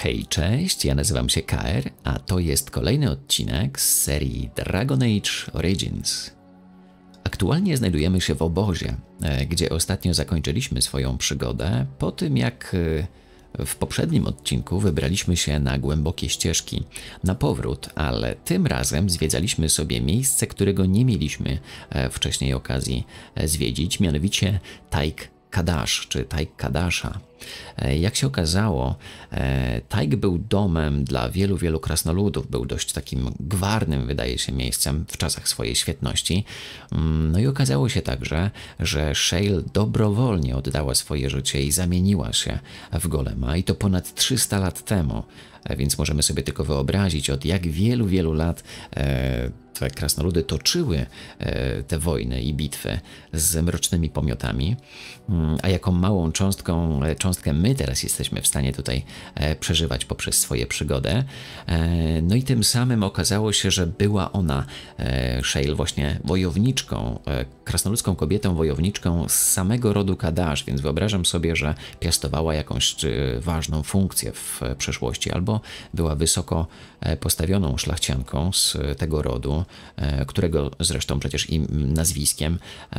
Hej, cześć, ja nazywam się KR, a to jest kolejny odcinek z serii Dragon Age Origins. Aktualnie znajdujemy się w obozie, gdzie ostatnio zakończyliśmy swoją przygodę po tym, jak w poprzednim odcinku wybraliśmy się na głębokie ścieżki na powrót, ale tym razem zwiedzaliśmy sobie miejsce, którego nie mieliśmy wcześniej okazji zwiedzić, mianowicie Teik Kadash, czy Teik Kadasha. Jak się okazało, Teik był domem dla wielu krasnoludów, był dość takim gwarnym, wydaje się, miejscem w czasach swojej świetności. No i okazało się także, że Shale dobrowolnie oddała swoje życie i zamieniła się w golema, i to ponad 300 lat temu, więc możemy sobie tylko wyobrazić, od jak wielu lat te krasnoludy toczyły te wojny i bitwy z mrocznymi pomiotami, a jaką małą cząstkę my teraz jesteśmy w stanie tutaj przeżywać poprzez swoją przygodę. No i tym samym okazało się, że była ona, Shale, właśnie wojowniczką, krasnoludzką kobietą wojowniczką z samego rodu Kadash, więc wyobrażam sobie, że piastowała jakąś ważną funkcję w przeszłości, albo była wysoko postawioną szlachcianką z tego rodu, którego zresztą przecież i nazwiskiem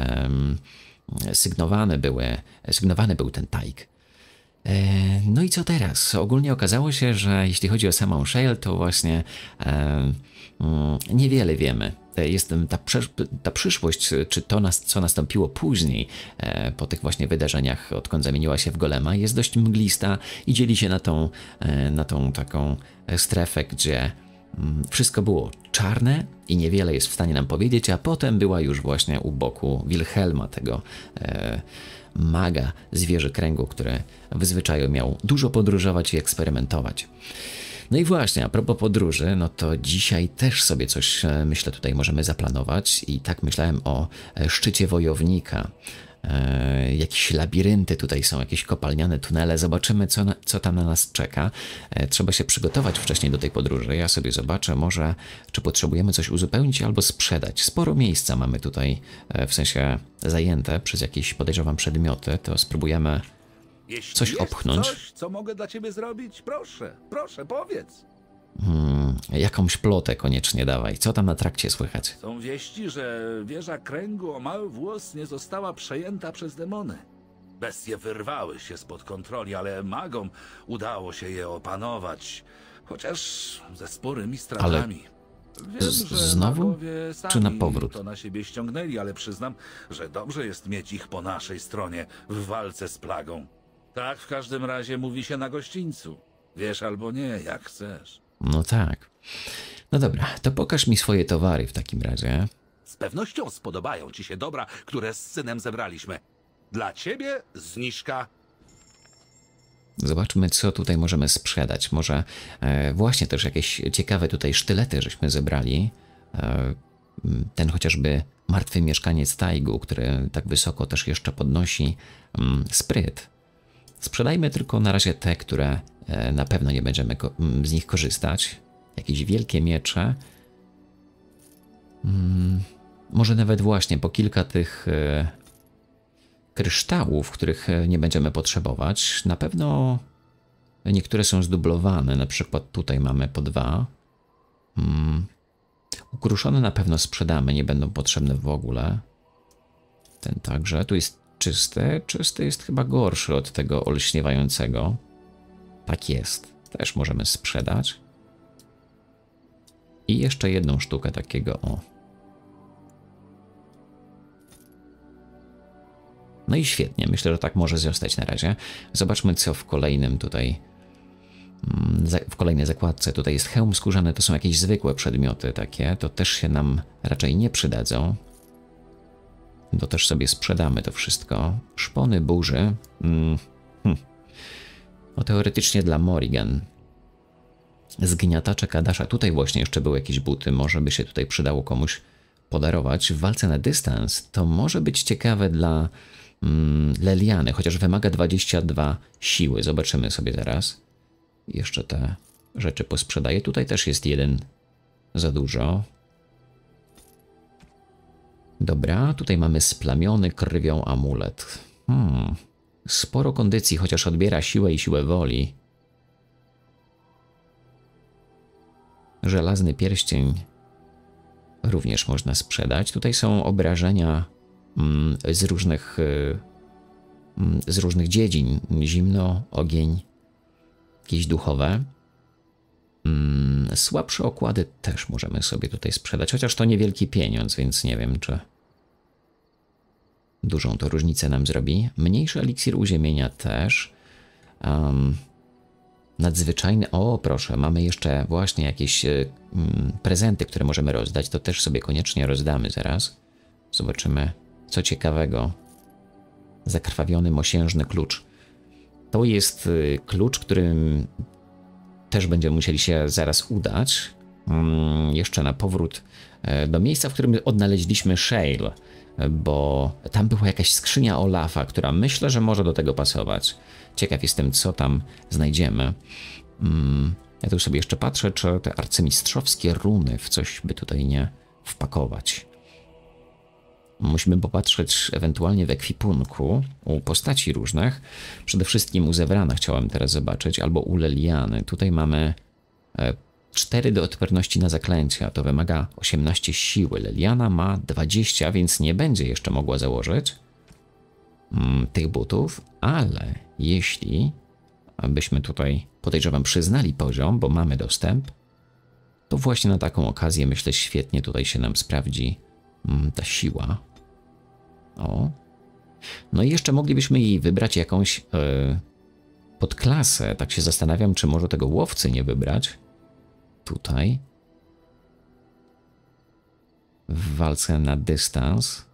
sygnowany był ten Teik. No i co teraz? Ogólnie okazało się, że jeśli chodzi o samą Shale, to właśnie niewiele wiemy. Jest ta przyszłość, czy to, co nastąpiło później, po tych właśnie wydarzeniach, odkąd zamieniła się w golema, jest dość mglista i dzieli się na tą taką strefę, gdzie wszystko było czarne i niewiele jest w stanie nam powiedzieć, a potem była już właśnie u boku Wilhelma, tego maga zwierzy kręgu, który w zwyczaju miał dużo podróżować i eksperymentować. No i właśnie, a propos podróży, no to dzisiaj też sobie coś, myślę, tutaj możemy zaplanować i tak myślałem o szczycie wojownika. Jakieś labirynty tutaj są, jakieś kopalniane tunele, zobaczymy co tam na nas czeka. Trzeba się przygotować wcześniej do tej podróży, ja sobie zobaczę może, czy potrzebujemy coś uzupełnić albo sprzedać. Sporo miejsca mamy tutaj, w sensie zajęte przez jakieś, podejrzewam, przedmioty, to spróbujemy coś opchnąć. Coś, co mogę dla ciebie zrobić? Proszę, powiedz. Jakąś plotę koniecznie dawaj. Co tam na trakcie słychać? Są wieści, że wieża kręgu o mały włos nie została przejęta przez demony. Bestie wyrwały się spod kontroli, ale magom udało się je opanować, chociaż ze sporymi stratami. Wiem, że znowu? magowie sami Czy na powrót? to na siebie ściągnęli, ale przyznam, że dobrze jest mieć ich po naszej stronie w walce z plagą. Tak w każdym razie mówi się na gościńcu. Wiesz albo nie, jak chcesz. No tak. No dobra, to pokaż mi swoje towary w takim razie. Z pewnością spodobają ci się dobra, które z synem zebraliśmy. Dla ciebie zniżka. Zobaczmy, co tutaj możemy sprzedać. Może właśnie też jakieś ciekawe tutaj sztylety żeśmy zebrali. Ten chociażby martwy mieszkaniec Taigu, który tak wysoko też jeszcze podnosi spryt. Sprzedajmy tylko na razie te, które na pewno nie będziemy z nich korzystać. Jakieś wielkie miecze. Może nawet właśnie po kilka tych kryształów, których nie będziemy potrzebować. Na pewno niektóre są zdublowane. Na przykład tutaj mamy po 2. Ukruszone na pewno sprzedamy, nie będą potrzebne w ogóle. Ten także. Tu jest czysty. Czysty jest chyba gorszy od tego olśniewającego. Tak jest. Też możemy sprzedać. I jeszcze jedną sztukę takiego, o. No i świetnie. Myślę, że tak może zostać na razie. Zobaczmy, co w kolejnym tutaj, w kolejnej zakładce. Tutaj jest hełm skórzany. To są jakieś zwykłe przedmioty takie. To też się nam raczej nie przydadzą. To też sobie sprzedamy to wszystko. Szpony burzy. No teoretycznie dla Morrigan. Zgniatacze Kadasza. Tutaj właśnie jeszcze były jakieś buty. Może by się tutaj przydało komuś podarować. W walce na dystans to może być ciekawe dla Leliany, chociaż wymaga 22 siły. Zobaczymy sobie zaraz. Jeszcze te rzeczy posprzedaję. Tutaj też jest jeden za dużo. Dobra, tutaj mamy splamiony krwią amulet. Sporo kondycji, chociaż odbiera siłę i siłę woli. Żelazny pierścień również można sprzedać. Tutaj są obrażenia z różnych dziedzin. Zimno, ogień, jakieś duchowe. Słabsze okłady też możemy sobie tutaj sprzedać, chociaż to niewielki pieniądz, więc nie wiem, czy dużą to różnicę nam zrobi. Mniejszy eliksir uziemienia też. Nadzwyczajny. O, proszę, mamy jeszcze właśnie jakieś prezenty, które możemy rozdać. To też sobie koniecznie rozdamy zaraz. Zobaczymy, co ciekawego. Zakrwawiony mosiężny klucz. To jest klucz, którym też będziemy musieli się zaraz udać. Jeszcze na powrót do miejsca, w którym odnaleźliśmy Shale, bo tam była jakaś skrzynia Olafa, która myślę, że może do tego pasować. Ciekaw jestem, co tam znajdziemy. Ja tu sobie jeszcze patrzę, czy te arcymistrzowskie runy w coś by tutaj nie wpakować. Musimy popatrzeć ewentualnie w ekwipunku u postaci różnych. Przede wszystkim u Zewrana chciałem teraz zobaczyć, albo u Leliany. Tutaj mamy 4 do odporności na zaklęcia. To wymaga 18 siły. Leliana ma 20, więc nie będzie jeszcze mogła założyć tych butów, ale jeśli byśmy tutaj, podejrzewam, przyznali poziom, bo mamy dostęp, to właśnie na taką okazję, myślę, świetnie tutaj się nam sprawdzi ta siła. O. No i jeszcze moglibyśmy jej wybrać jakąś podklasę. Tak się zastanawiam, czy może tego łowcy nie wybrać. Tutaj. W walce na dystans.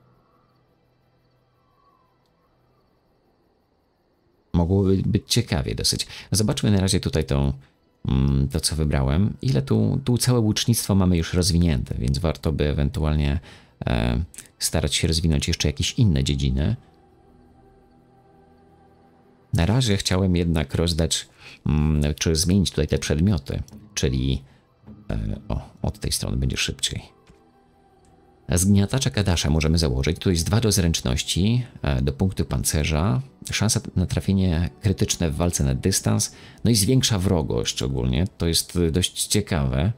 Mogłoby być ciekawie dosyć. Zobaczmy na razie tutaj to, co wybrałem. Ile tu całe łucznictwo mamy już rozwinięte, więc warto by ewentualnie starać się rozwinąć jeszcze jakieś inne dziedziny. Na razie chciałem jednak rozdać, czy zmienić tutaj te przedmioty, czyli od tej strony będzie szybciej. Zgniatacza Kadasza możemy założyć. Tu jest 2 do zręczności, do punktu pancerza, szansa na trafienie krytyczne w walce na dystans, no i zwiększa wrogość ogólnie. To jest dość ciekawe.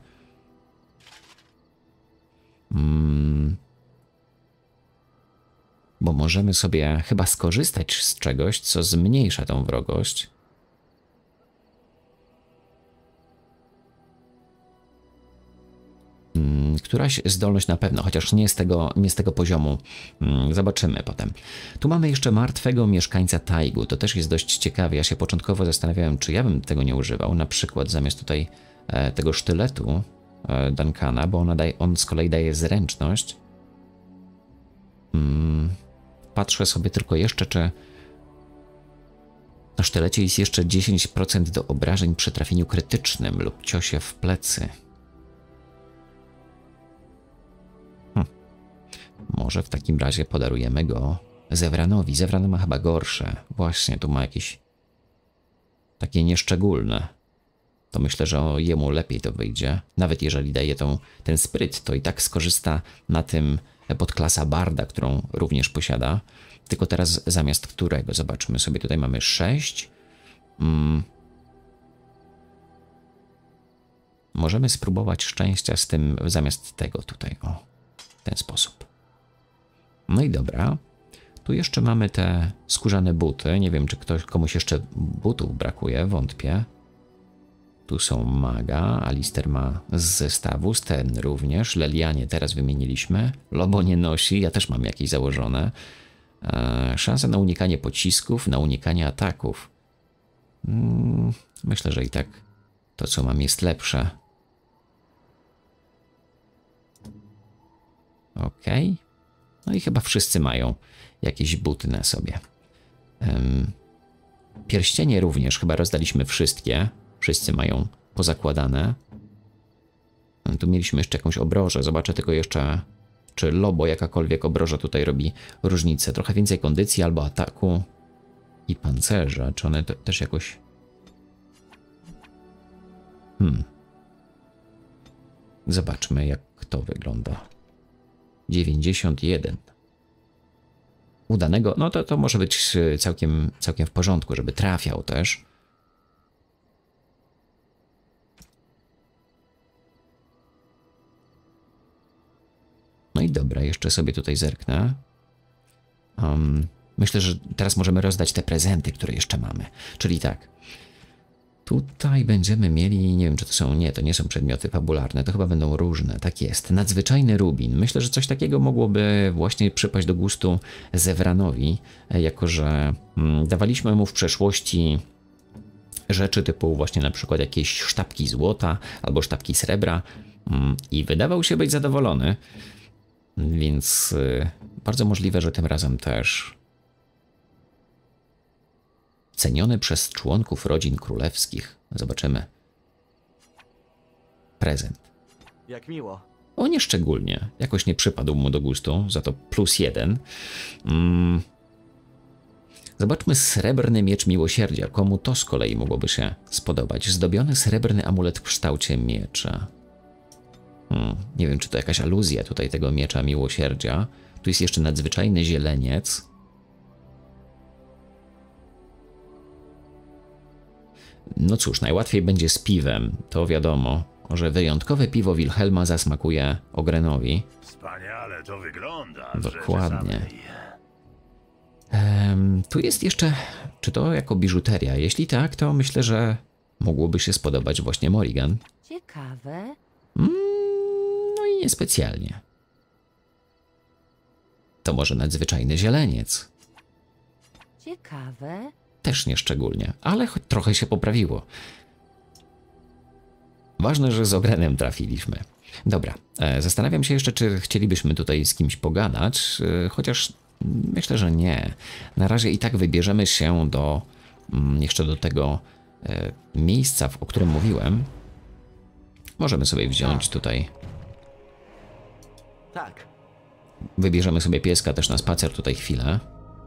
Bo możemy sobie chyba skorzystać z czegoś, co zmniejsza tą wrogość. Któraś zdolność na pewno, chociaż nie z tego poziomu. Zobaczymy potem. Tu mamy jeszcze martwego mieszkańca Taigu. To też jest dość ciekawe. Ja się początkowo zastanawiałem, czy ja bym tego nie używał. Na przykład zamiast tutaj tego sztyletu Duncana, bo on z kolei daje zręczność. Patrzę sobie tylko jeszcze, czy na sztylecie jest jeszcze 10% do obrażeń przy trafieniu krytycznym lub ciosie w plecy. Może w takim razie podarujemy go Zewranowi. Zewran ma chyba gorsze. Właśnie, tu ma jakieś takie nieszczególne. To myślę, że jemu lepiej to wyjdzie. Nawet jeżeli daje ten spryt, to i tak skorzysta na tym podklasa Barda, którą również posiada. Tylko teraz zamiast którego? Zobaczmy sobie, tutaj mamy 6. Możemy spróbować szczęścia z tym zamiast tego tutaj. O, w ten sposób. No i dobra. Tu jeszcze mamy te skórzane buty. Nie wiem, czy komuś jeszcze butów brakuje, wątpię. Tu są maga, Alister ma z zestawu, Sten również, Lelianie teraz wymieniliśmy, Lobo nie nosi, ja też mam jakieś założone. Szansa na unikanie pocisków, na unikanie ataków. Myślę, że i tak to, co mam, jest lepsze. Ok. No i chyba wszyscy mają jakieś buty na sobie. Pierścienie również chyba rozdaliśmy wszystkie. Wszyscy mają pozakładane. Tu mieliśmy jeszcze jakąś obrożę. Zobaczę tylko jeszcze, czy Lobo jakakolwiek obroża tutaj robi różnicę. Trochę więcej kondycji albo ataku i pancerza. Czy one też jakoś... Zobaczmy, jak to wygląda. 91. Udanego, no to może być całkiem w porządku, żeby trafiał też. No i dobra, jeszcze sobie tutaj zerknę. Myślę, że teraz możemy rozdać te prezenty, które jeszcze mamy. Czyli tak, tutaj będziemy mieli, nie wiem czy to są, nie, to nie są przedmioty fabularne, to chyba będą różne, tak jest. Nadzwyczajny rubin. Myślę, że coś takiego mogłoby właśnie przypaść do gustu Zewranowi, jako że dawaliśmy mu w przeszłości rzeczy typu właśnie na przykład jakieś sztabki złota albo sztabki srebra i wydawał się być zadowolony, więc bardzo możliwe, że tym razem też. Ceniony przez członków rodzin królewskich. Zobaczymy. Prezent. Jak miło. O, nie szczególnie. Jakoś nie przypadł mu do gustu, za to +1. Zobaczmy srebrny miecz miłosierdzia. Komu to z kolei mogłoby się spodobać? Zdobiony srebrny amulet w kształcie miecza. Nie wiem, czy to jakaś aluzja tutaj tego miecza miłosierdzia. Tu jest jeszcze nadzwyczajny zieleniec. No cóż, najłatwiej będzie z piwem. To wiadomo, że wyjątkowe piwo Wilhelma zasmakuje Ogrenowi. Wspaniale to wygląda. Dokładnie. Tu jest jeszcze, czy to jako biżuteria? Jeśli tak, to myślę, że mogłoby się spodobać właśnie Morrigan. Ciekawe. No i niespecjalnie. To może nadzwyczajny zieleniec. Ciekawe. Też nie szczególnie, ale choć trochę się poprawiło. Ważne, że z Ogrenem trafiliśmy. Dobra, zastanawiam się jeszcze, czy chcielibyśmy tutaj z kimś pogadać, chociaż myślę, że nie. Na razie i tak wybierzemy się jeszcze do tego miejsca, o którym mówiłem. Możemy sobie wziąć tutaj. Tak. Wybierzemy sobie pieska też na spacer tutaj chwilę.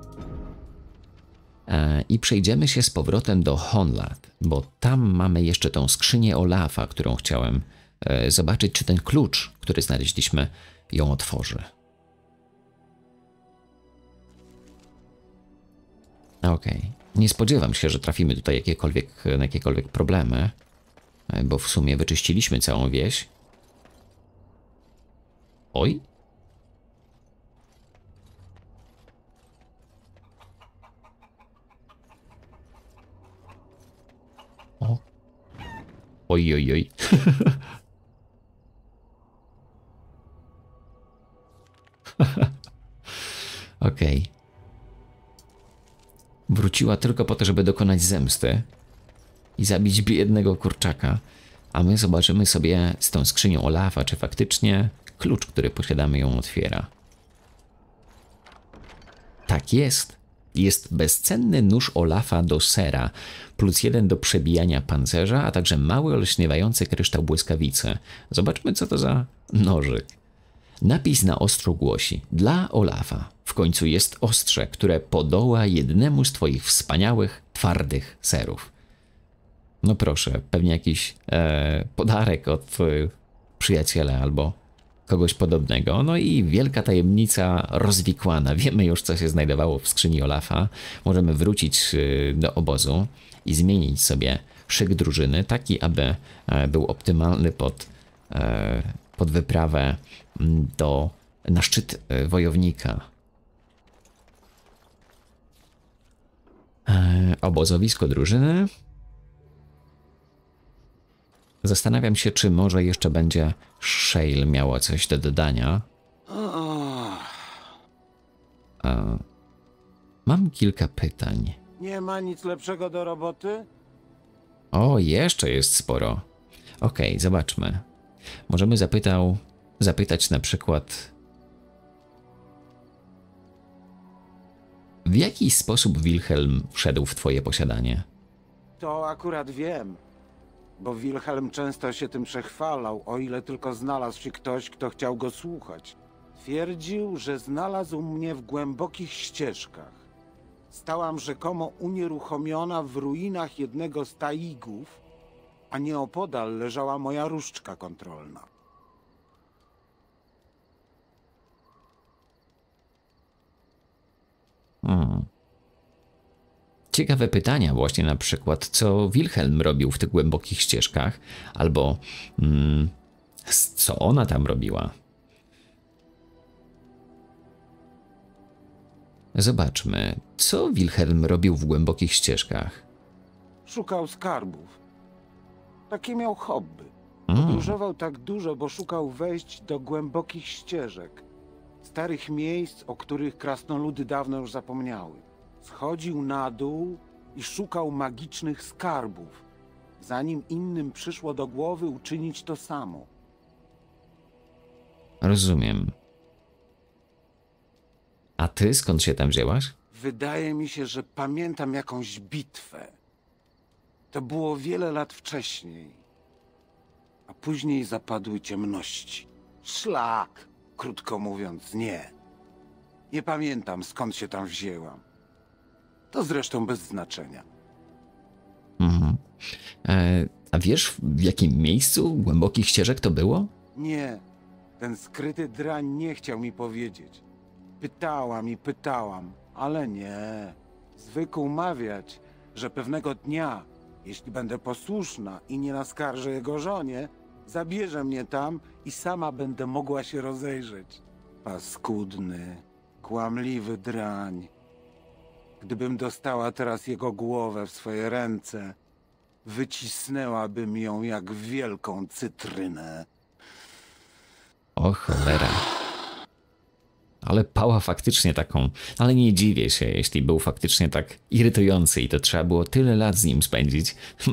I przejdziemy się z powrotem do Honlad, bo tam mamy jeszcze tą skrzynię Olafa, którą chciałem zobaczyć, czy ten klucz, który znaleźliśmy, ją otworzy. Okej. Nie spodziewam się, że trafimy tutaj na jakiekolwiek problemy, bo w sumie wyczyściliśmy całą wieś. Oj. O. Oj, oj, oj. Okej. Wróciła tylko po to, żeby dokonać zemsty i zabić biednego kurczaka. A my zobaczymy sobie z tą skrzynią Olafa, czy faktycznie klucz, który posiadamy, ją otwiera. Tak jest. Jest bezcenny nóż Olafa do sera, +1 do przebijania pancerza, a także mały olśniewający kryształ błyskawicy. Zobaczmy, co to za nożyk. Napis na ostrzu głosi: dla Olafa. W końcu jest ostrze, które podoła jednemu z twoich wspaniałych, twardych serów. No proszę, pewnie jakiś podarek od przyjaciela albo kogoś podobnego. No i wielka tajemnica rozwikłana. Wiemy już, co się znajdowało w skrzyni Olafa. Możemy wrócić do obozu i zmienić sobie szyk drużyny, taki aby był optymalny pod wyprawę na szczyt wojownika. Obozowisko drużyny. Zastanawiam się, czy może jeszcze będzie Shale miała coś do dodania. Mam kilka pytań. Nie ma nic lepszego do roboty? O, jeszcze jest sporo. Okej, zobaczmy. Możemy zapytać na przykład, w jaki sposób Wilhelm wszedł w twoje posiadanie? To akurat wiem, bo Wilhelm często się tym przechwalał, o ile tylko znalazł się ktoś, kto chciał go słuchać. Twierdził, że znalazł mnie w głębokich ścieżkach. Stałam rzekomo unieruchomiona w ruinach jednego z taigów, a nieopodal leżała moja różdżka kontrolna. Ciekawe pytania właśnie, na przykład, co Wilhelm robił w tych głębokich ścieżkach, albo co ona tam robiła. Zobaczmy, co Wilhelm robił w głębokich ścieżkach. Szukał skarbów. Takie miał hobby. Podróżował tak dużo, bo szukał wejść do głębokich ścieżek. Starych miejsc, o których krasnoludy dawno już zapomniały. Schodził na dół i szukał magicznych skarbów, zanim innym przyszło do głowy uczynić to samo. Rozumiem. A ty skąd się tam wzięłaś? Wydaje mi się, że pamiętam jakąś bitwę. To było wiele lat wcześniej. A później zapadły ciemności. Szlak, krótko mówiąc, nie. Nie pamiętam, skąd się tam wzięłam. To zresztą bez znaczenia. Mhm. A wiesz, w jakim miejscu głębokich ścieżek to było? Nie, ten skryty drań nie chciał mi powiedzieć. Pytałam i pytałam, ale nie. Zwykł mawiać, że pewnego dnia, jeśli będę posłuszna i nie naskarżę jego żonie, zabierze mnie tam i sama będę mogła się rozejrzeć. Paskudny, kłamliwy drań. Gdybym dostała teraz jego głowę w swoje ręce, wycisnęłabym ją jak wielką cytrynę. O cholera. Ale Pała faktycznie taką, ale nie dziwię się, jeśli był faktycznie tak irytujący i to trzeba było tyle lat z nim spędzić.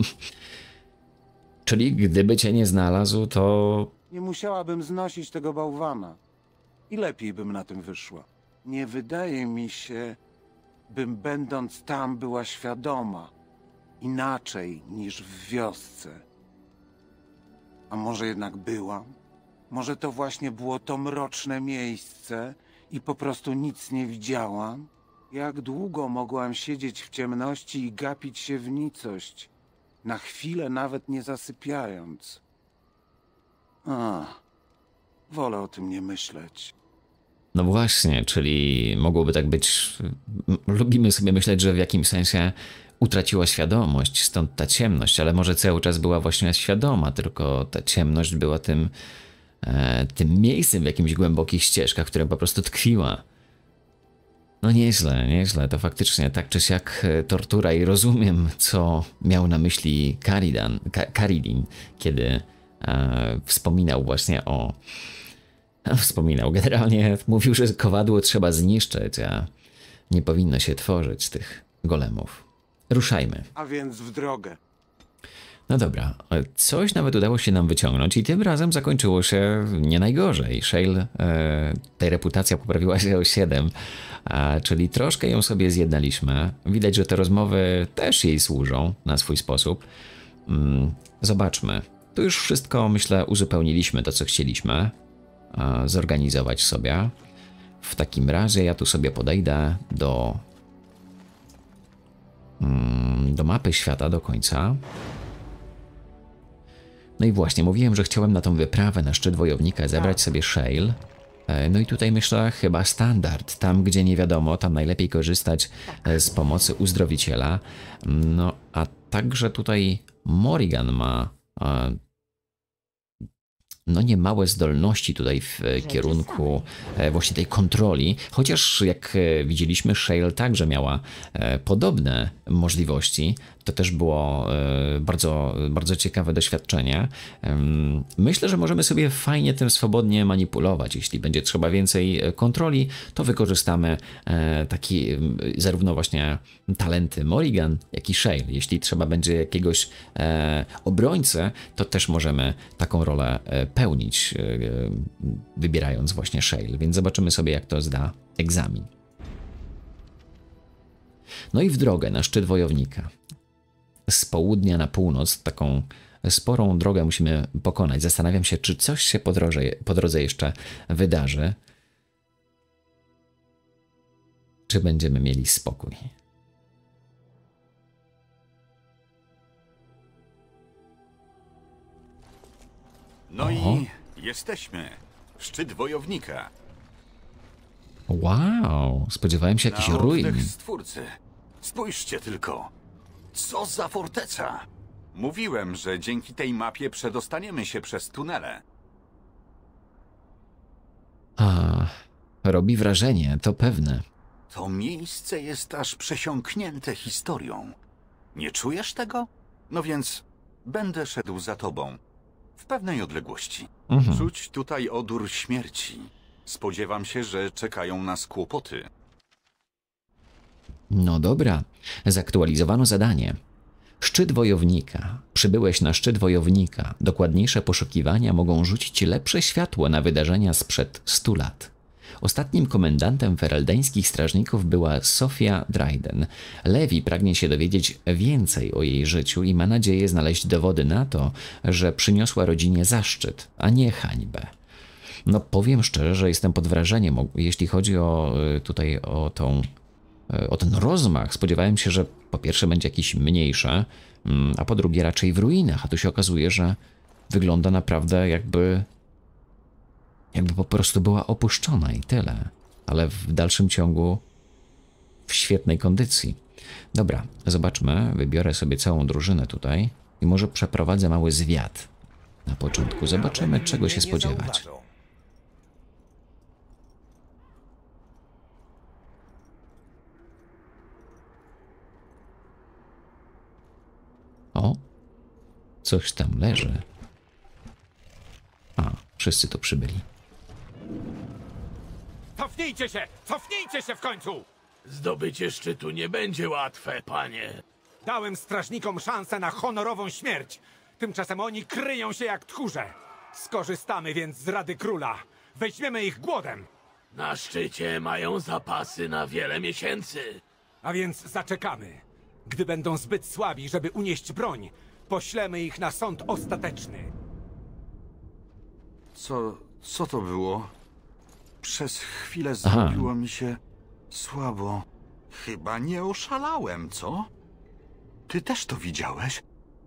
Czyli gdyby cię nie znalazł, to... Nie musiałabym znosić tego bałwana. I lepiej bym na tym wyszła. Nie wydaje mi się, bym będąc tam była świadoma. Inaczej niż w wiosce. A może jednak byłam? Może to właśnie było to mroczne miejsce i po prostu nic nie widziałam? Jak długo mogłam siedzieć w ciemności i gapić się w nicość, na chwilę nawet nie zasypiając? Wolę o tym nie myśleć. No właśnie, czyli mogłoby tak być... Lubimy sobie myśleć, że w jakimś sensie utraciła świadomość, stąd ta ciemność, ale może cały czas była właśnie świadoma, tylko ta ciemność była tym miejscem w jakimś głębokich ścieżkach, w którym po prostu tkwiła. No nieźle, nieźle, to faktycznie tak czy siak tortura i rozumiem, co miał na myśli Caridin, kiedy wspominał właśnie o... Wspominał, generalnie mówił, że kowadło trzeba zniszczyć, a nie powinno się tworzyć tych golemów. Ruszajmy. A więc w drogę. No dobra, coś nawet udało się nam wyciągnąć i tym razem zakończyło się nie najgorzej. Shale, tej reputacja poprawiła się o 7, czyli troszkę ją sobie zjednaliśmy. Widać, że te rozmowy też jej służą na swój sposób. Zobaczmy. Tu już wszystko, myślę, uzupełniliśmy to, co chcieliśmy zorganizować sobie. W takim razie ja tu sobie podejdę do mapy świata do końca. No i właśnie, mówiłem, że chciałem na tą wyprawę na szczyt wojownika zabrać sobie Shale. No i tutaj myślę chyba standard. Tam, gdzie nie wiadomo, tam najlepiej korzystać z pomocy uzdrowiciela. No a także tutaj Morrigan ma no niemałe zdolności tutaj w kierunku właśnie tej kontroli, chociaż jak widzieliśmy, Shale także miała podobne możliwości. To też było bardzo, bardzo ciekawe doświadczenie. Myślę, że możemy sobie fajnie tym swobodnie manipulować. Jeśli będzie trzeba więcej kontroli, to wykorzystamy taki zarówno właśnie talenty Morrigan, jak i Shale. Jeśli trzeba będzie jakiegoś obrońcę, to też możemy taką rolę pełnić, wybierając właśnie Shale. Więc zobaczymy sobie, jak to zda egzamin. No i w drogę na szczyt wojownika. Z południa na północ taką sporą drogę musimy pokonać. Zastanawiam się, czy coś się po drodze jeszcze wydarzy. Czy będziemy mieli spokój. No i jesteśmy. Szczyt wojownika. Wow, spodziewałem się jakichś Na ruin. oddech Stwórcy. Spójrzcie tylko. Co za forteca! Mówiłem, że dzięki tej mapie przedostaniemy się przez tunele. Robi wrażenie, to pewne. To miejsce jest aż przesiąknięte historią. Nie czujesz tego? No więc będę szedł za tobą. W pewnej odległości. Czuć tutaj odór śmierci. Spodziewam się, że czekają nas kłopoty. No dobra, zaktualizowano zadanie. Szczyt wojownika. Przybyłeś na szczyt wojownika. Dokładniejsze poszukiwania mogą rzucić lepsze światło na wydarzenia sprzed 100 lat. Ostatnim komendantem fereldańskich strażników była Sofia Dryden. Levi pragnie się dowiedzieć więcej o jej życiu i ma nadzieję znaleźć dowody na to, że przyniosła rodzinie zaszczyt, a nie hańbę. No powiem szczerze, że jestem pod wrażeniem, jeśli chodzi o tutaj o ten rozmach. Spodziewałem się, że po pierwsze będzie jakiś mniejszy, a po drugie raczej w ruinach, a tu się okazuje, że wygląda naprawdę jakby po prostu była opuszczona i tyle, ale w dalszym ciągu w świetnej kondycji. Dobra, zobaczmy, wybiorę sobie całą drużynę tutaj i może przeprowadzę mały zwiat. Na początku zobaczymy, czego się spodziewać. O, coś tam leży. A, wszyscy tu przybyli. Cofnijcie się! Cofnijcie się w końcu! Zdobycie szczytu nie będzie łatwe, panie. Dałem strażnikom szansę na honorową śmierć. Tymczasem oni kryją się jak tchórze. Skorzystamy więc z rady króla. Weźmiemy ich głodem. Na szczycie mają zapasy na wiele miesięcy. A więc zaczekamy. Gdy będą zbyt słabi, żeby unieść broń, poślemy ich na sąd ostateczny. Co to było? Przez chwilę zrobiło mi się słabo. Chyba nie oszalałem, co? Ty też to widziałeś?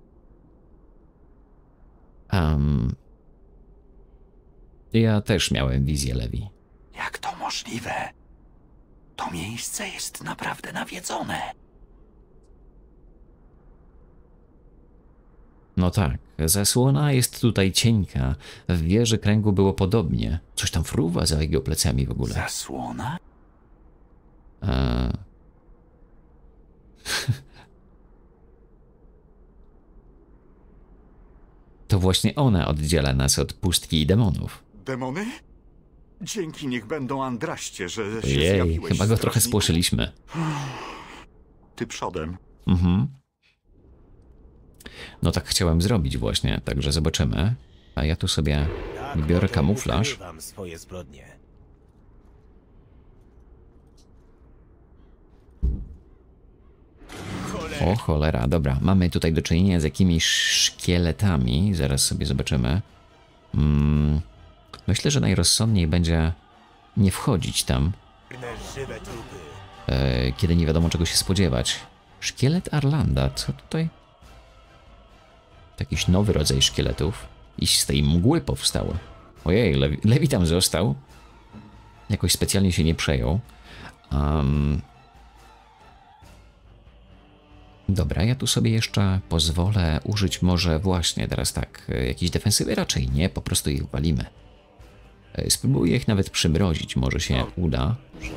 Ja też miałem wizję, Levi. Jak to możliwe? To miejsce jest naprawdę nawiedzone. No tak, zasłona jest tutaj cienka. W wieży kręgu było podobnie. Coś tam fruwa za jego plecami w ogóle. Zasłona? To właśnie ona oddziela nas od pustki i demonów. Demony? Dzięki niech będą Andraście, że się Jej, zjawiłeś. chyba go trochę strażniku. spłoszyliśmy. Ty przodem. No tak chciałem zrobić właśnie, także zobaczymy. A ja tu sobie biorę kamuflaż. Ukrywam swoje zbrodnie. O cholera, dobra, mamy tutaj do czynienia z jakimiś szkieletami. Zaraz sobie zobaczymy. Myślę, że najrozsądniej będzie nie wchodzić tam, Żywe trupy. kiedy nie wiadomo czego się spodziewać. Szkielet Arlanda, co tutaj? To jakiś nowy rodzaj szkieletów. I z tej mgły powstały. Ojej, Levi tam został. Jakoś specjalnie się nie przejął. Dobra, ja tu sobie jeszcze pozwolę użyć może właśnie teraz tak jakiejś defensywy. Raczej nie, po prostu ich walimy. Spróbuję ich nawet przymrozić, może się uda.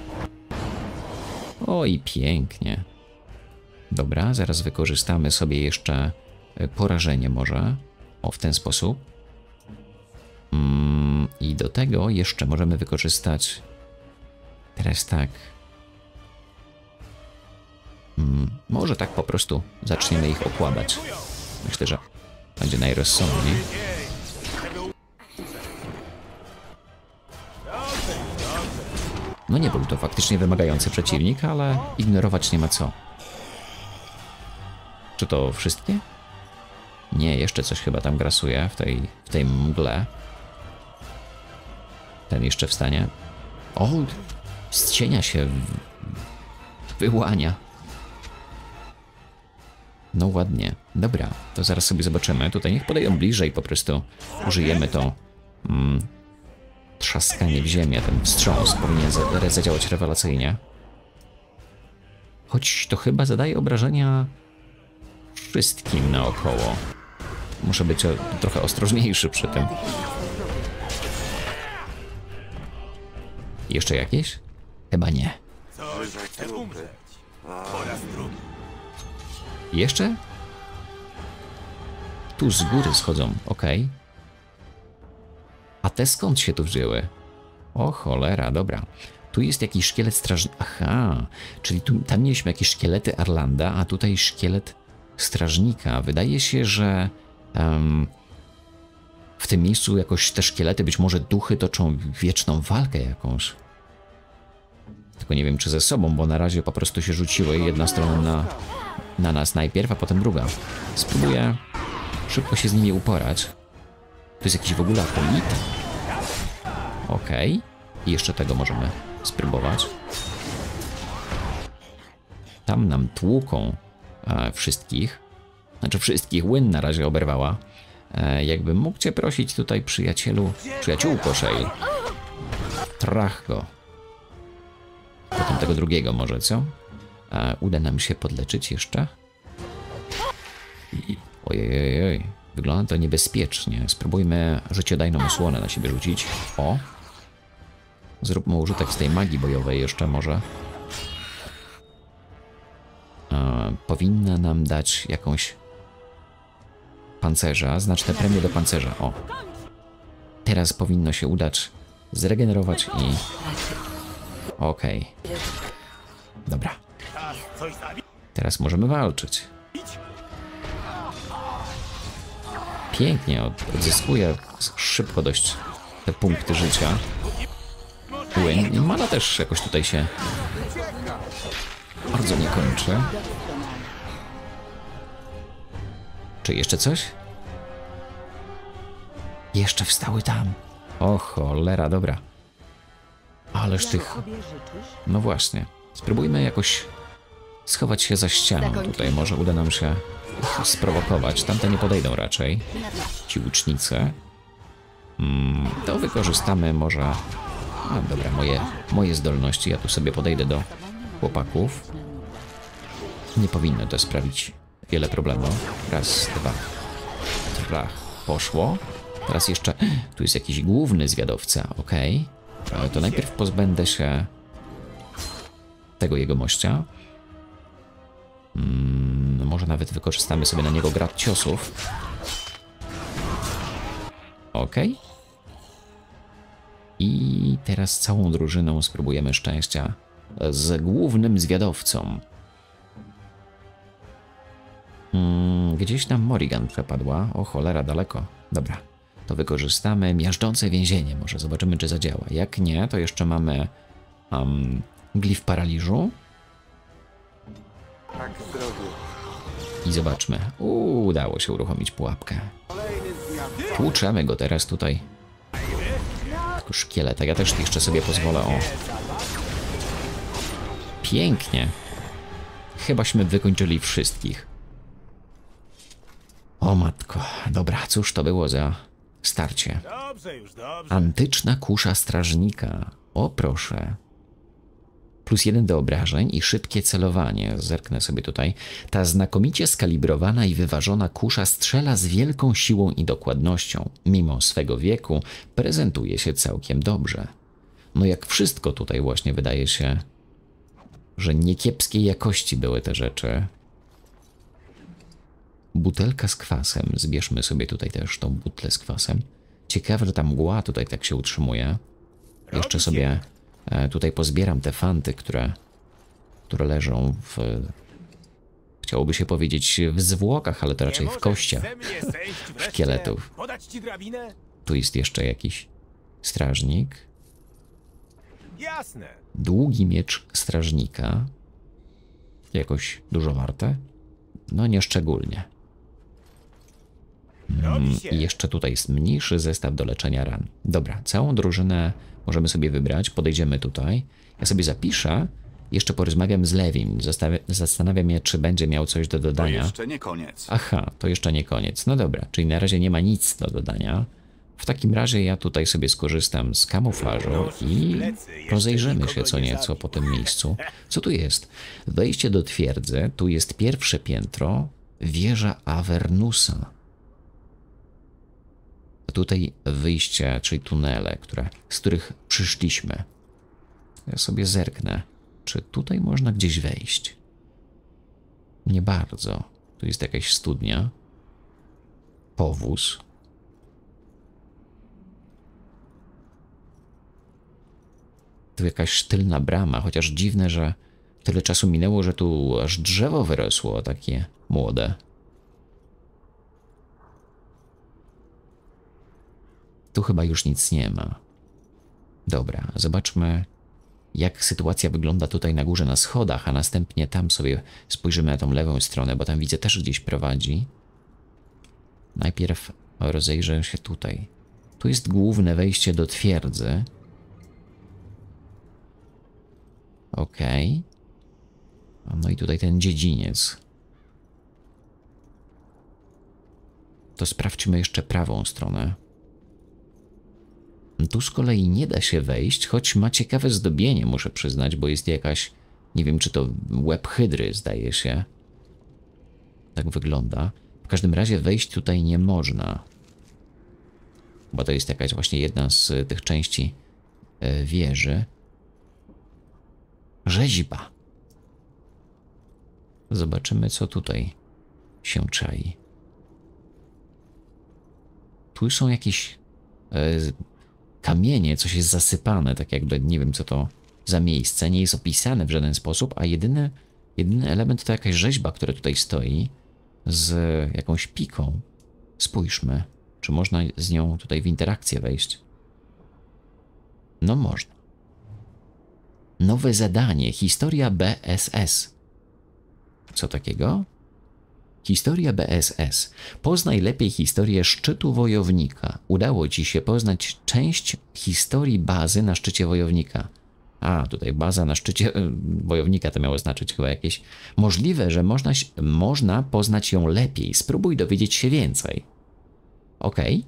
Oj, pięknie. Dobra, zaraz wykorzystamy sobie jeszcze porażenie może. O, w ten sposób. I do tego jeszcze możemy wykorzystać... Teraz tak. Może tak po prostu zaczniemy ich okładać. Myślę, że będzie najrozsądniej. No nie był to faktycznie wymagający przeciwnik, ale ignorować nie ma co. Czy to wszystkie? Nie, jeszcze coś chyba tam grasuje w tej mgle. Ten jeszcze wstanie. O, z cienia się wyłania. No ładnie. Dobra, to zaraz sobie zobaczymy. Tutaj niech podejdą bliżej, po prostu użyjemy to trzaskanie w ziemię, ten wstrząs powinien zadziałać rewelacyjnie. Choć to chyba zadaje obrażenia wszystkim naokoło. Muszę być trochę ostrożniejszy przy tym. Jeszcze jakieś? Chyba nie. Chcę umrzeć. Po raz drugi. Jeszcze? Tu z góry schodzą, okej. A te skąd się tu wzięły? O cholera, dobra. Tu jest jakiś szkielet strażnika. Aha, czyli tam mieliśmy jakieś szkielety Arlanda, a tutaj szkielet strażnika. Wydaje się, że w tym miejscu jakoś te szkielety, być może duchy toczą wieczną walkę jakąś. Tylko nie wiem, czy ze sobą, bo na razie po prostu się rzuciły. Jedna strona na nas najpierw, a potem druga. Spróbuję szybko się z nimi uporać. To jest jakiś w ogóle akolit? Okej. I jeszcze tego możemy spróbować. Tam nam tłuką wszystkich. Znaczy wszystkich. Łyn na razie oberwała. Jakbym mógł cię prosić tutaj, przyjaciółko Shale. Trach go. Potem tego drugiego może, co? Uda nam się podleczyć jeszcze? Ojej. Wygląda to niebezpiecznie. Spróbujmy życiodajną osłonę na siebie rzucić. O! Zróbmy użytek z tej magii bojowej jeszcze może. Powinna nam dać jakąś pancerza, znaczne premie do pancerza. O! Teraz powinno się udać zregenerować i... Okej. Dobra. Teraz możemy walczyć. Pięknie, odzyskuję szybko dość te punkty życia. Łyn i mana też jakoś tutaj się bardzo nie kończy. Czy jeszcze coś? Jeszcze wstały tam. O cholera, dobra. Ależ tych... No właśnie. Spróbujmy jakoś schować się za ścianą. Tutaj może uda nam się sprowokować. Tamte nie podejdą raczej. Ci łucznicy. To wykorzystamy może... A dobra, moje zdolności. Ja tu sobie podejdę do chłopaków. Nie powinno to sprawić wiele problemów. Raz, dwa. Trach. Poszło. Teraz jeszcze... Tu jest jakiś główny zwiadowca, okej. To najpierw pozbędę się tego jegomościa. Może nawet wykorzystamy sobie na niego grad ciosów. Okej. I teraz całą drużyną spróbujemy szczęścia z głównym zwiadowcą. Gdzieś tam Morrigan przepadła. O cholera, daleko. Dobra. To wykorzystamy miażdżące więzienie. Może zobaczymy, czy zadziała. Jak nie, to jeszcze mamy glif paraliżu. Tak zrobię. I zobaczmy. Udało się uruchomić pułapkę. Tłuczemy go teraz tutaj. Tylko szkieletek. Ja też jeszcze sobie pozwolę. O. Pięknie. Chybaśmy wykończyli wszystkich. O matko. Dobra, cóż to było za starcie. Antyczna kusza strażnika. O proszę. +1 do obrażeń i szybkie celowanie. Zerknę sobie tutaj. Ta znakomicie skalibrowana i wyważona kusza strzela z wielką siłą i dokładnością. Mimo swego wieku prezentuje się całkiem dobrze. No jak wszystko tutaj właśnie wydaje się, że niekiepskiej jakości były te rzeczy. Butelka z kwasem. Zbierzmy sobie tutaj też tą butlę z kwasem. Ciekawe, że ta mgła tutaj tak się utrzymuje. Jeszcze sobie tutaj pozbieram te fanty, które leżą w... Chciałoby się powiedzieć w zwłokach, ale to raczej w kościach szkieletów. Tu jest jeszcze jakiś strażnik. Długi miecz strażnika. Jakoś dużo warte? No nie szczególnie. I jeszcze tutaj jest mniejszy zestaw do leczenia ran. Dobra, całą drużynę możemy sobie wybrać. Podejdziemy tutaj. Ja sobie zapiszę. Jeszcze porozmawiam z Lewim. Zastanawiam się, czy będzie miał coś do dodania. To jeszcze nie koniec. Aha, to jeszcze nie koniec. No dobra, czyli na razie nie ma nic do dodania. W takim razie ja tutaj sobie skorzystam z kamuflażu i rozejrzymy się co nieco po tym miejscu. Co tu jest? Wejście do twierdzy. Tu jest pierwsze piętro. Wieża Avernusa. Tutaj wyjście, czyli tunele, z których przyszliśmy. Ja sobie zerknę, Czy tutaj można gdzieś wejść? Nie bardzo. Tu jest jakaś studnia. Powóz. Tu jakaś sztylna brama, chociaż dziwne, że tyle czasu minęło, że tu aż drzewo wyrosło, takie młode. Tu chyba już nic nie ma. Dobra, zobaczmy, jak sytuacja wygląda tutaj na górze na schodach, a następnie tam sobie spojrzymy na tą lewą stronę, bo tam widzę też gdzieś prowadzi. Najpierw rozejrzę się tutaj. Tu jest główne wejście do twierdzy. Okej. No i tutaj ten dziedziniec. To sprawdźmy jeszcze prawą stronę. Tu z kolei nie da się wejść, choć ma ciekawe zdobienie, muszę przyznać, bo jest jakaś, nie wiem czy to łeb hydry, zdaje się. Tak wygląda. W każdym razie wejść tutaj nie można. Bo to jest jakaś właśnie jedna z tych części wieży. Rzeźba. Zobaczymy, co tutaj się czai. Tu są jakieś kamienie, coś jest zasypane, tak jakby nie wiem co to za miejsce, nie jest opisane w żaden sposób, a jedyny element to jakaś rzeźba, która tutaj stoi z jakąś piką. Spójrzmy, czy można z nią tutaj w interakcję wejść. No można. Nowe zadanie, historia BSS. Co takiego? Historia BSS. Poznaj lepiej historię szczytu wojownika. Udało ci się poznać część historii bazy na szczycie wojownika. A, tutaj baza na szczycie wojownika to miało znaczyć chyba jakieś. Możliwe, że można poznać ją lepiej. Spróbuj dowiedzieć się więcej. Okej.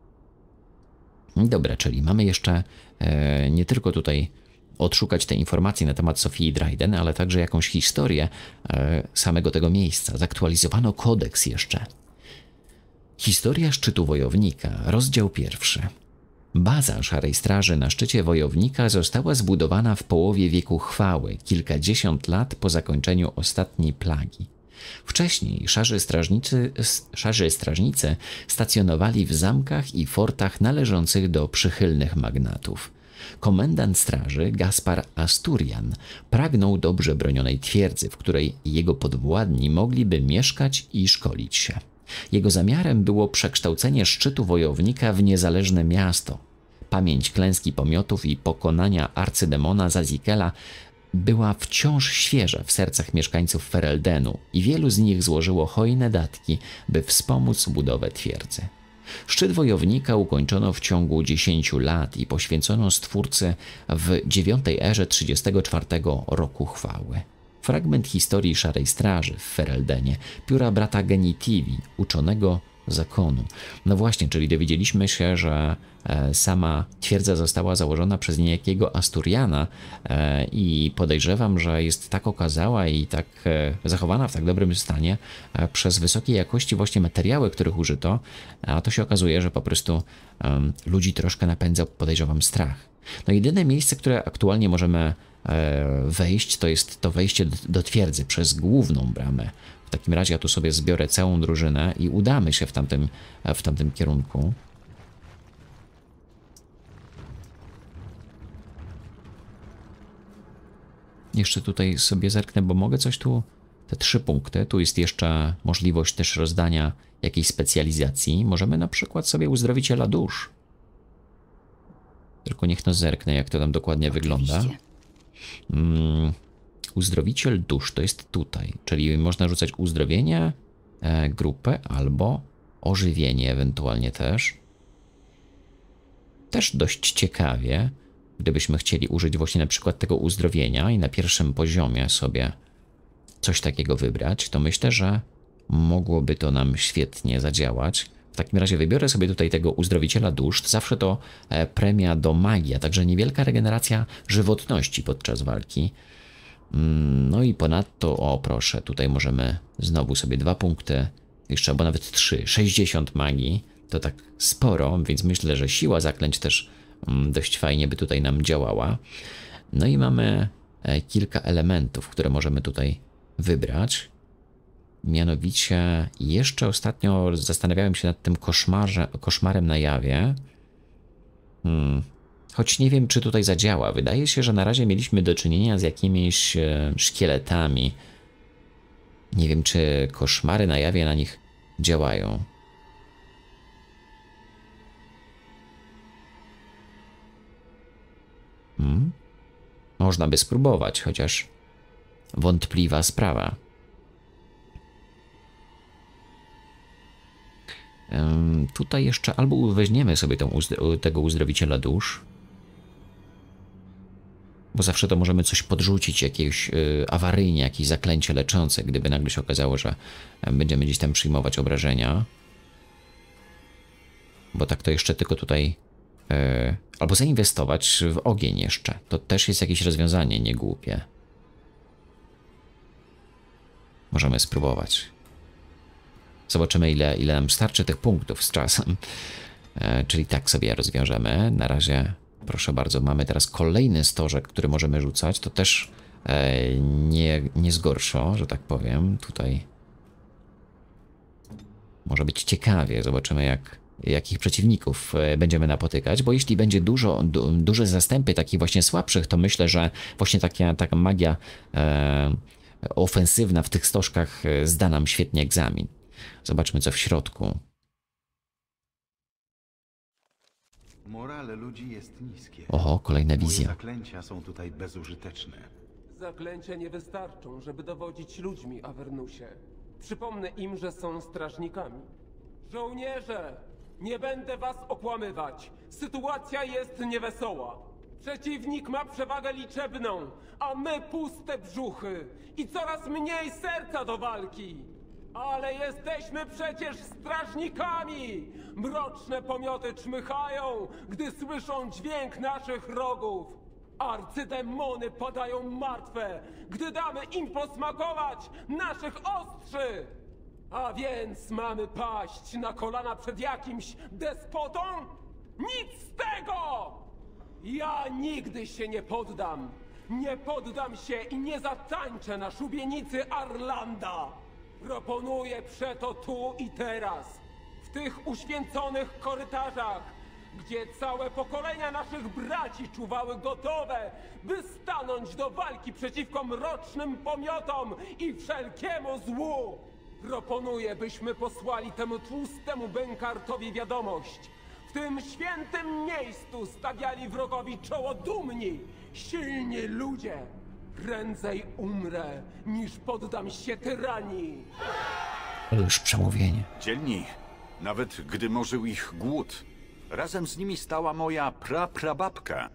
Dobra, czyli mamy jeszcze nie tylko tutaj odszukać te informacje na temat Sofii Dryden, ale także jakąś historię samego tego miejsca. Zaktualizowano kodeks jeszcze. Historia szczytu wojownika, rozdział 1. Baza Szarej Straży na szczycie wojownika została zbudowana w połowie wieku chwały, kilkadziesiąt lat po zakończeniu ostatniej plagi. Wcześniej szarzy strażnicy stacjonowali w zamkach i fortach należących do przychylnych magnatów. Komendant straży, Gaspar Asturian, pragnął dobrze bronionej twierdzy, w której jego podwładni mogliby mieszkać i szkolić się. Jego zamiarem było przekształcenie szczytu wojownika w niezależne miasto. Pamięć klęski pomiotów i pokonania arcydemona Zazikela była wciąż świeża w sercach mieszkańców Fereldenu i wielu z nich złożyło hojne datki, by wspomóc budowę twierdzy. Szczyt wojownika ukończono w ciągu 10 lat i poświęcono Stwórcy w 9. erze 34 roku chwały. Fragment historii Szarej Straży w Fereldenie, pióra brata Genitivi, uczonego zakonu. No właśnie, czyli dowiedzieliśmy się, że sama twierdza została założona przez niejakiego Asturiana i podejrzewam, że jest tak okazała i tak zachowana w tak dobrym stanie przez wysokiej jakości właśnie materiały, których użyto, a to się okazuje, że po prostu ludzi troszkę napędzał, podejrzewam, strach. No jedyne miejsce, które aktualnie możemy wejść, to jest to wejście do twierdzy przez główną bramę. W takim razie ja tu sobie zbiorę całą drużynę i udamy się w tamtym kierunku. Jeszcze tutaj sobie zerknę, bo mogę coś tu, te 3 punkty, tu jest jeszcze możliwość też rozdania jakiejś specjalizacji. Możemy na przykład sobie uzdrowiciela dusz. Tylko niech no zerknę, jak to tam dokładnie wygląda. Uzdrowiciel dusz to jest tutaj, czyli można rzucać uzdrowienie, grupę albo ożywienie ewentualnie też. Też dość ciekawie, gdybyśmy chcieli użyć właśnie na przykład tego uzdrowienia i na pierwszym poziomie sobie coś takiego wybrać, to myślę, że mogłoby to nam świetnie zadziałać. W takim razie wybiorę sobie tutaj tego uzdrowiciela dusz, zawsze to premia do magii, a także niewielka regeneracja żywotności podczas walki. No i ponadto, o proszę, tutaj możemy znowu sobie 2 punkty, jeszcze albo nawet 3, 60 magii, to tak sporo, więc myślę, że siła zaklęć też dość fajnie by tutaj nam działała. No i mamy kilka elementów, które możemy tutaj wybrać. Mianowicie jeszcze ostatnio zastanawiałem się nad tym koszmarem na jawie. Choć nie wiem, czy tutaj zadziała. Wydaje się, że na razie mieliśmy do czynienia z jakimiś szkieletami. Nie wiem, czy koszmary na jawie na nich działają. Można by spróbować, chociaż wątpliwa sprawa. Tutaj jeszcze albo weźmiemy sobie tego uzdrowiciela dusz, bo zawsze to możemy coś podrzucić, jakieś awaryjnie, jakieś zaklęcie leczące, gdyby nagle się okazało, że będziemy gdzieś tam przyjmować obrażenia. Bo tak to jeszcze tylko tutaj... albo zainwestować w ogień jeszcze. To też jest jakieś rozwiązanie niegłupie. Możemy spróbować. Zobaczymy, ile nam starczy tych punktów z czasem. Czyli tak sobie rozwiążemy. Na razie, proszę bardzo, mamy teraz kolejny stożek, który możemy rzucać. To też nie zgorszo, że tak powiem. Tutaj może być ciekawie. Zobaczymy, jakich przeciwników będziemy napotykać, bo jeśli będzie duże zastępy takich właśnie słabszych, to myślę, że właśnie taka magia ofensywna w tych stożkach zda nam świetnie egzamin. Zobaczmy, co w środku. Morale ludzi jest niskie. Oho, kolejna Moje wizja. zaklęcia są tutaj bezużyteczne. Zaklęcia nie wystarczą, żeby dowodzić ludźmi, Avernusie. Przypomnę im, że są strażnikami. Żołnierze! Nie będę was okłamywać. Sytuacja jest niewesoła. Przeciwnik ma przewagę liczebną, a my puste brzuchy i coraz mniej serca do walki. Ale jesteśmy przecież strażnikami! Mroczne pomioty czmychają, gdy słyszą dźwięk naszych rogów. Arcydemony padają martwe, gdy damy im posmakować naszych ostrzy. A więc mamy paść na kolana przed jakimś despotą? Nic z tego! Ja nigdy się nie poddam. Nie poddam się i nie zatańczę na szubienicy Arlanda. Proponuję przeto tu i teraz, w tych uświęconych korytarzach, gdzie całe pokolenia naszych braci czuwały gotowe, by stanąć do walki przeciwko mrocznym pomiotom i wszelkiemu złu. Proponuję, byśmy posłali temu tłustemu bękartowi wiadomość. W tym świętym miejscu stawiali wrogowi czoło dumni, silni ludzie. Prędzej umrę, niż poddam się tyranii. Już przemówienie. Dzielni, nawet gdy morzył ich głód, razem z nimi stała moja praprababka.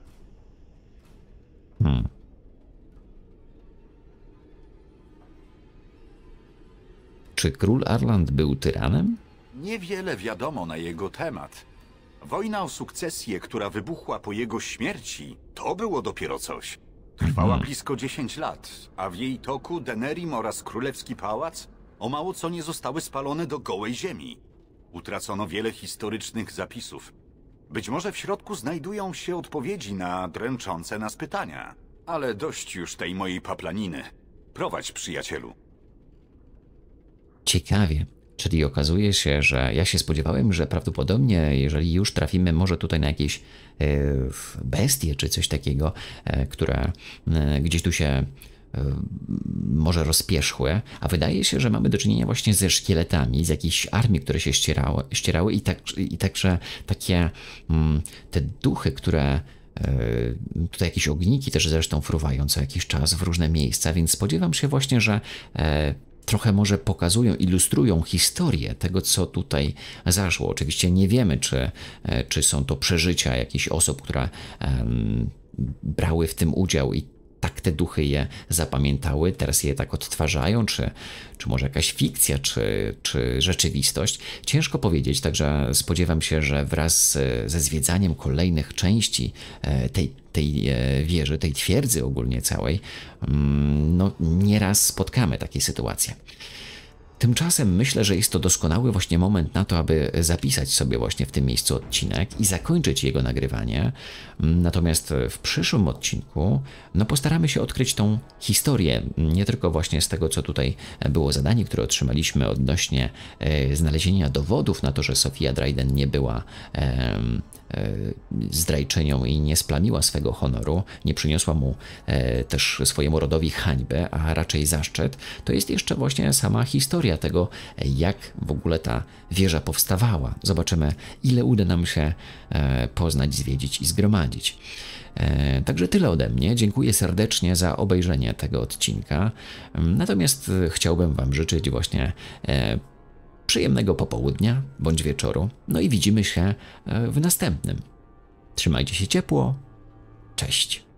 Czy król Arland był tyranem? Niewiele wiadomo na jego temat. Wojna o sukcesję, która wybuchła po jego śmierci, to było dopiero coś. Trwała blisko 10 lat, a w jej toku Denerim oraz Królewski Pałac o mało co nie zostały spalone do gołej ziemi. Utracono wiele historycznych zapisów. Być może w środku znajdują się odpowiedzi na dręczące nas pytania. Ale dość już tej mojej paplaniny. Prowadź, przyjacielu. Ciekawie. Czyli okazuje się, że ja się spodziewałem, że prawdopodobnie, jeżeli już trafimy może tutaj na jakieś bestie czy coś takiego, które gdzieś tu się może rozpierzchły, a wydaje się, że mamy do czynienia właśnie ze szkieletami, z jakichś armii, które się ścierały i także takie te duchy, które tutaj jakieś ogniki też zresztą fruwają co jakiś czas w różne miejsca, więc spodziewam się właśnie, że trochę może pokazują, ilustrują historię tego, co tutaj zaszło. Oczywiście nie wiemy, czy są to przeżycia jakichś osób, które brały w tym udział i tak te duchy je zapamiętały, teraz je tak odtwarzają, czy może jakaś fikcja, czy rzeczywistość. Ciężko powiedzieć, także spodziewam się, że wraz ze zwiedzaniem kolejnych części tej wieży, tej twierdzy ogólnie całej, no nieraz spotkamy takie sytuacje. Tymczasem myślę, że jest to doskonały właśnie moment na to, aby zapisać sobie właśnie w tym miejscu odcinek i zakończyć jego nagrywanie. Natomiast w przyszłym odcinku postaramy się odkryć tą historię, nie tylko właśnie z tego, co tutaj było zadanie, które otrzymaliśmy odnośnie znalezienia dowodów na to, że Sofia Dryden nie była zdrajczynią i nie splamiła swego honoru, nie przyniosła mu też swojemu rodowi hańbę, a raczej zaszczyt. To jest jeszcze właśnie sama historia tego, jak w ogóle ta wieża powstawała. Zobaczymy, ile uda nam się poznać, zwiedzić i zgromadzić. Także tyle ode mnie. Dziękuję serdecznie za obejrzenie tego odcinka. Natomiast chciałbym Wam życzyć właśnie przyjemnego popołudnia bądź wieczoru. No i widzimy się w następnym. Trzymajcie się ciepło. Cześć.